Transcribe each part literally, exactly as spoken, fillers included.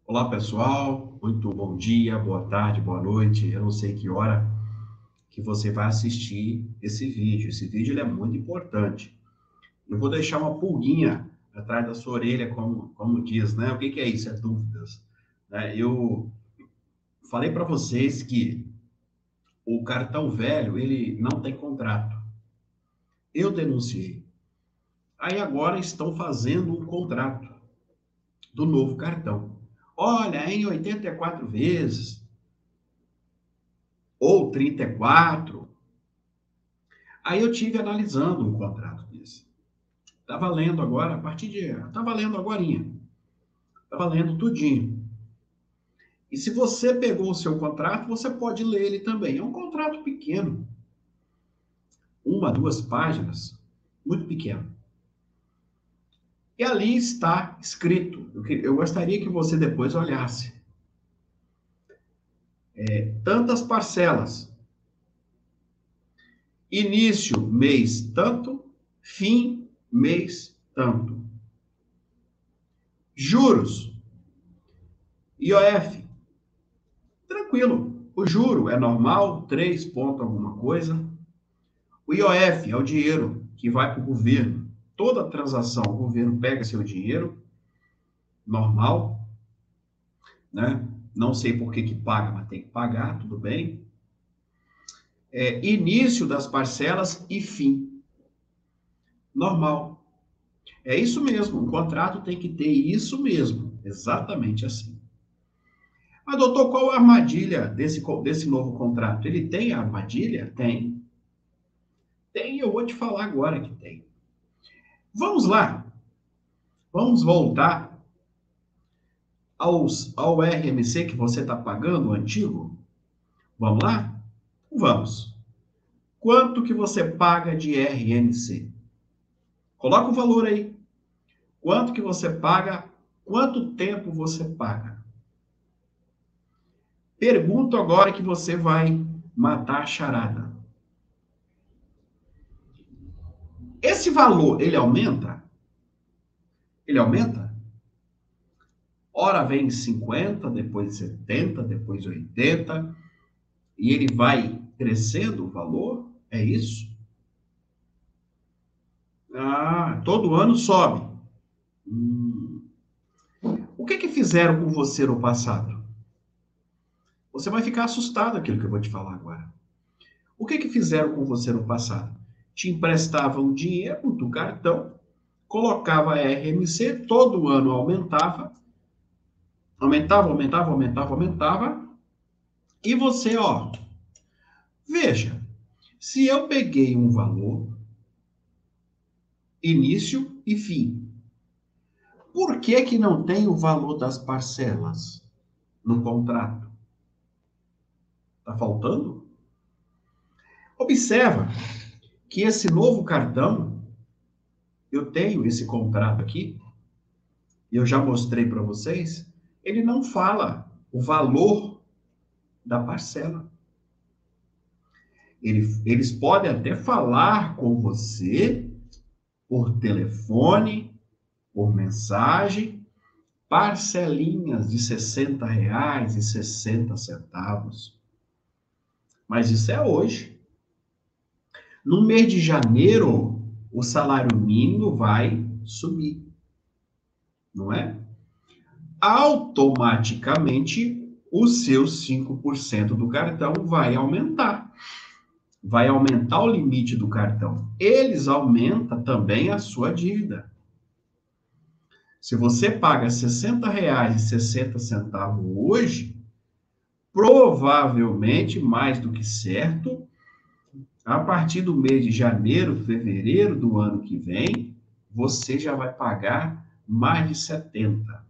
Olá, pessoal. Muito bom dia, boa tarde, boa noite. Eu não sei que hora que você vai assistir esse vídeo. Esse vídeo ele é muito importante. Eu vou deixar uma pulguinha atrás da sua orelha, como, como diz, né? O que, que é isso? É dúvidas. Né? Eu falei para vocês que o cartão velho, ele não tem contrato. Eu denunciei. Aí agora estão fazendo um contrato do novo cartão. Olha, em oitenta e quatro vezes, ou trinta e quatro. Aí eu tive analisando um contrato desse. Estava lendo agora, a partir de... Estava lendo agorinha. Estava lendo tudinho. E se você pegou o seu contrato, você pode ler ele também. É um contrato pequeno. Uma, duas páginas. Muito pequeno. E ali está escrito. Eu, que- eu gostaria que você depois olhasse. É, tantas parcelas. Início, mês, tanto. Fim, mês, tanto. Juros. I O F. Tranquilo. O juro é normal, três ponto alguma coisa. O I O F é o dinheiro que vai para o governo. Toda transação, o governo pega seu dinheiro, normal, né? Não sei por que que paga, mas tem que pagar, tudo bem. É, início das parcelas e fim, normal. É isso mesmo, um contrato tem que ter isso mesmo, exatamente assim. Mas, doutor, qual a armadilha desse, desse novo contrato? Ele tem armadilha? Tem. Tem, eu vou te falar agora que tem. Vamos lá, vamos voltar aos, ao R M C que você está pagando, o antigo? Vamos lá? Vamos. Quanto que você paga de R M C? Coloca o valor aí. Quanto que você paga? Quanto tempo você paga? Pergunto agora que você vai matar a charada. Esse valor, ele aumenta? Ele aumenta? Ora vem cinquenta, depois setenta, depois oitenta, e ele vai crescendo o valor? É isso? Ah, todo ano sobe. Hum. O que que fizeram com você no passado? Você vai ficar assustado com aquilo que eu vou te falar agora. O que que fizeram com você no passado? Te emprestavam dinheiro do cartão, colocava R M C, todo ano aumentava, aumentava, aumentava, aumentava, aumentava, e você, ó, veja, se eu peguei um valor, início e fim, por que que não tem o valor das parcelas no contrato? Tá faltando? Observa que esse novo cartão, eu tenho esse contrato aqui, e eu já mostrei para vocês, ele não fala o valor da parcela. Ele, eles podem até falar com você por telefone, por mensagem, parcelinhas de sessenta reais e sessenta centavos. Mas isso é hoje. No mês de janeiro, o salário mínimo vai subir, não é? Automaticamente, o seu cinco por cento do cartão vai aumentar. Vai aumentar o limite do cartão. Eles aumentam também a sua dívida. Se você paga sessenta reais e sessenta centavos hoje, provavelmente, mais do que certo, a partir do mês de janeiro, fevereiro do ano que vem, você já vai pagar mais de setenta.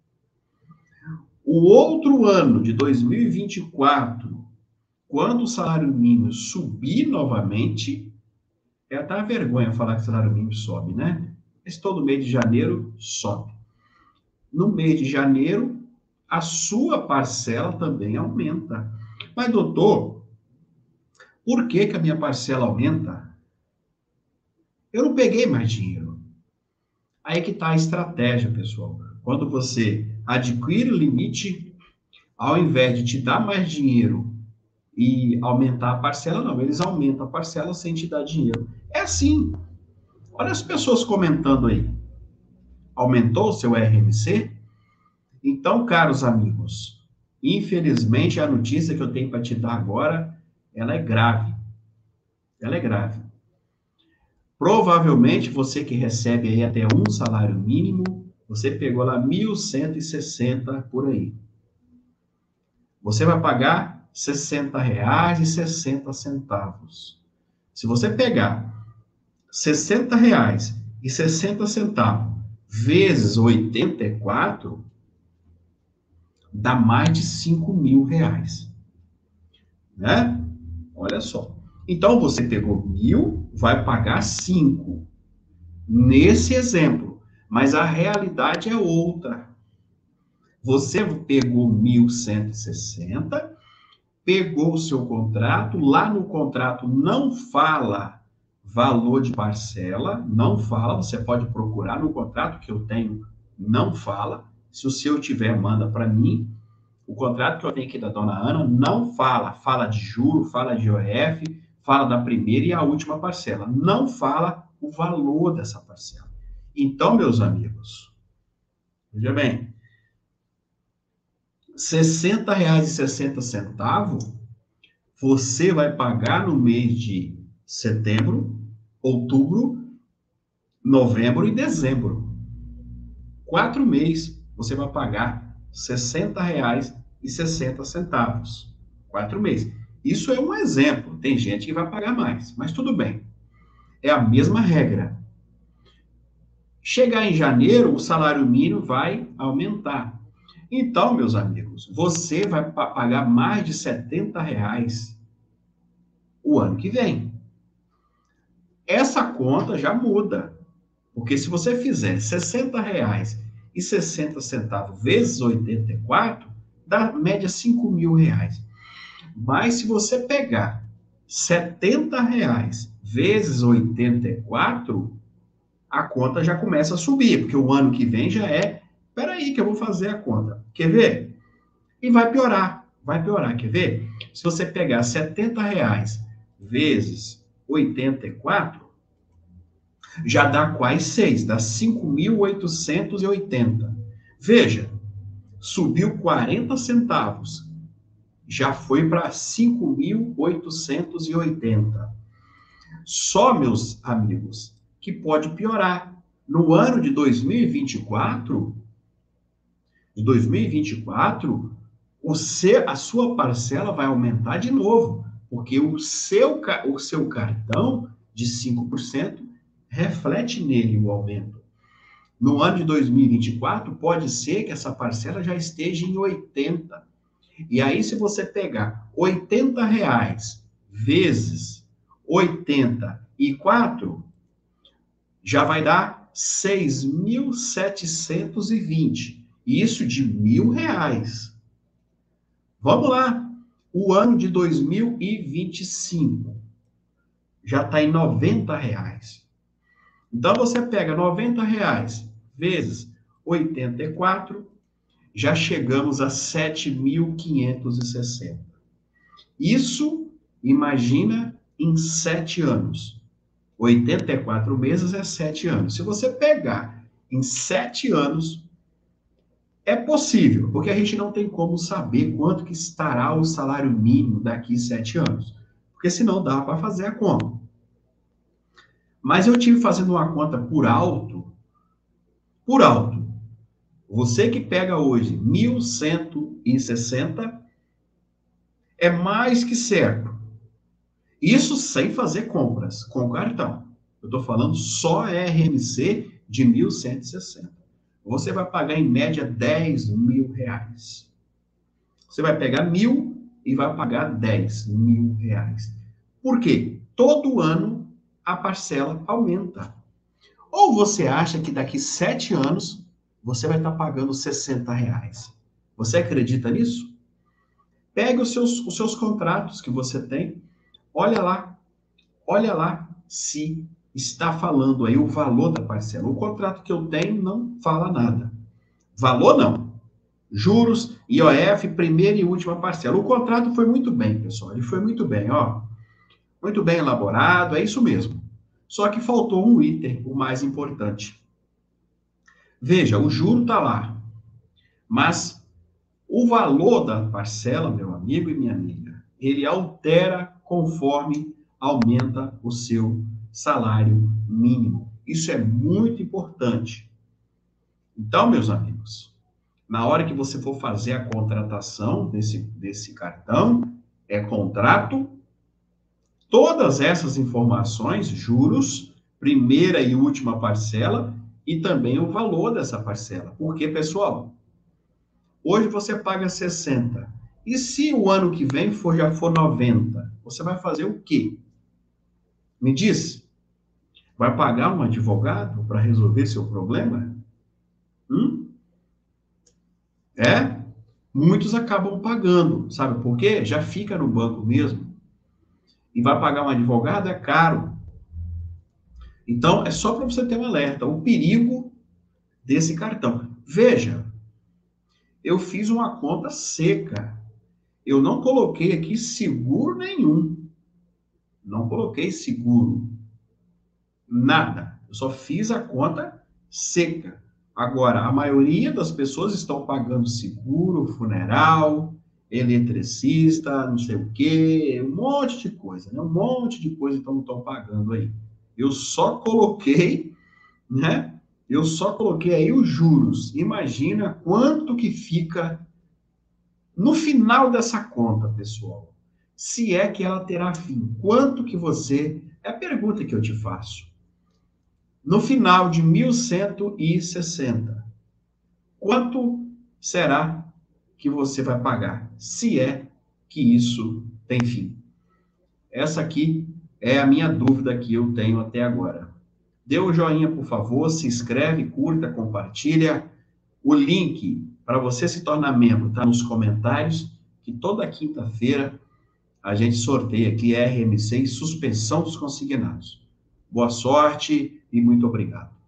O outro ano, de dois mil e vinte e quatro, quando o salário mínimo subir novamente, é até vergonha falar que o salário mínimo sobe, né? Mas todo mês de janeiro sobe. No mês de janeiro, a sua parcela também aumenta. Mas, doutor, por que que a minha parcela aumenta? Eu não peguei mais dinheiro. Aí que está a estratégia, pessoal. Quando você adquire limite, ao invés de te dar mais dinheiro e aumentar a parcela, não, eles aumentam a parcela sem te dar dinheiro. É assim. Olha as pessoas comentando aí. Aumentou o seu R M C? Então, caros amigos, infelizmente a notícia que eu tenho para te dar agora, ela é grave. Ela é grave. Provavelmente você que recebe aí até um salário mínimo, você pegou lá mil cento e sessenta por aí. Você vai pagar sessenta reais e sessenta centavos. Se você pegar sessenta reais e sessenta centavos vezes oitenta e quatro, dá mais de cinco mil reais. Né? Olha só. Então, você pegou mil, vai pagar cinco. Nesse exemplo. Mas a realidade é outra. Você pegou mil cento e sessenta, pegou o seu contrato, lá no contrato não fala valor de parcela, não fala, você pode procurar no contrato que eu tenho, não fala. Se o seu tiver, manda para mim. O contrato que eu tenho aqui da dona Ana não fala, fala de juro, fala de I O F, fala da primeira e a última parcela, não fala o valor dessa parcela. Então, meus amigos, veja bem, sessenta reais e sessenta centavos você vai pagar no mês de setembro, outubro, novembro e dezembro. Quatro meses você vai pagar sessenta reais e sessenta centavos. Quatro meses. Isso é um exemplo. Tem gente que vai pagar mais, mas tudo bem. É a mesma regra. Chegar em janeiro, o salário mínimo vai aumentar. Então, meus amigos, você vai pagar mais de setenta reais o ano que vem. Essa conta já muda. Porque se você fizer sessenta reais e sessenta centavos vezes oitenta e quatro, dá média cinco mil reais. Mas se você pegar setenta reais vezes oitenta e quatro, a conta já começa a subir, porque o ano que vem já é, peraí que eu vou fazer a conta. Quer ver? E vai piorar, vai piorar, quer ver? Se você pegar setenta reais vezes oitenta e quatro, já dá quase seis, dá cinco mil oitocentos e oitenta. Veja, subiu quarenta centavos, já foi para cinco mil oitocentos e oitenta. Só, meus amigos, que pode piorar. No ano de dois mil e vinte e quatro, de dois mil e vinte e quatro, o seu, a sua parcela vai aumentar de novo, porque o seu, o seu cartão de cinco por cento reflete nele o aumento. No ano de dois mil e vinte e quatro, pode ser que essa parcela já esteja em oitenta. E aí, se você pegar oitenta reais vezes oitenta e quatro, já vai dar seis mil setecentos e vinte. Isso de mil reais. Vamos lá. O ano de dois mil e vinte e cinco já está em noventa reais. Então, você pega noventa reais vezes oitenta e quatro, já chegamos a sete mil quinhentos e sessenta. Isso, imagina, em sete anos. oitenta e quatro meses é sete anos. Se você pegar em sete anos, é possível, porque a gente não tem como saber quanto que estará o salário mínimo daqui a sete anos. Porque senão dá para fazer a conta. Mas eu tive fazendo uma conta por alto, por alto. Você que pega hoje mil cento e sessenta, é mais que certo. Isso sem fazer compras com cartão. Eu estou falando só R M C de mil cento e sessenta. Você vai pagar em média dez mil reais. Você vai pegar mil e vai pagar dez mil reais. Por quê? Todo ano a parcela aumenta. Ou você acha que daqui sete anos você vai estar pagando sessenta reais? Você acredita nisso? Pegue os seus, os seus contratos que você tem, olha lá, olha lá se está falando aí o valor da parcela. O contrato que eu tenho não fala nada. Valor não. Juros, I O F, primeira e última parcela. O contrato foi muito bem, pessoal. Ele foi muito bem, ó. Muito bem elaborado, é isso mesmo. Só que faltou um item, o mais importante. Veja, o juro está lá, mas o valor da parcela, meu amigo e minha amiga, ele altera conforme aumenta o seu salário mínimo. Isso é muito importante. Então, meus amigos, na hora que você for fazer a contratação desse, desse cartão, é contrato, todas essas informações, juros, primeira e última parcela, e também o valor dessa parcela. Porque, pessoal, hoje você paga sessenta. E se o ano que vem for, já for noventa, você vai fazer o quê? Me diz. Vai pagar um advogado para resolver seu problema? Hum? É? Muitos acabam pagando. Sabe por quê? Já fica no banco mesmo. E vai pagar um advogado é caro. Então, é só para você ter um alerta. O perigo desse cartão. Veja, eu fiz uma conta seca. Eu não coloquei aqui seguro nenhum. Não coloquei seguro. Nada. Eu só fiz a conta seca. Agora, a maioria das pessoas estão pagando seguro, funeral, eletricista, não sei o quê, um monte de coisa, né? Um monte de coisa estão, estão pagando aí. Eu só coloquei, né? Eu só coloquei aí os juros. Imagina quanto que fica no final dessa conta, pessoal. Se é que ela terá fim. Quanto que você... É a pergunta que eu te faço. No final de mil cento e sessenta, quanto será que você vai pagar? Se é que isso tem fim. Essa aqui é a minha dúvida que eu tenho até agora. Dê o joinha, por favor, se inscreve, curta, compartilha. O link para você se tornar membro está nos comentários, que toda quinta-feira a gente sorteia aqui R M C e suspensão dos consignados. Boa sorte e muito obrigado.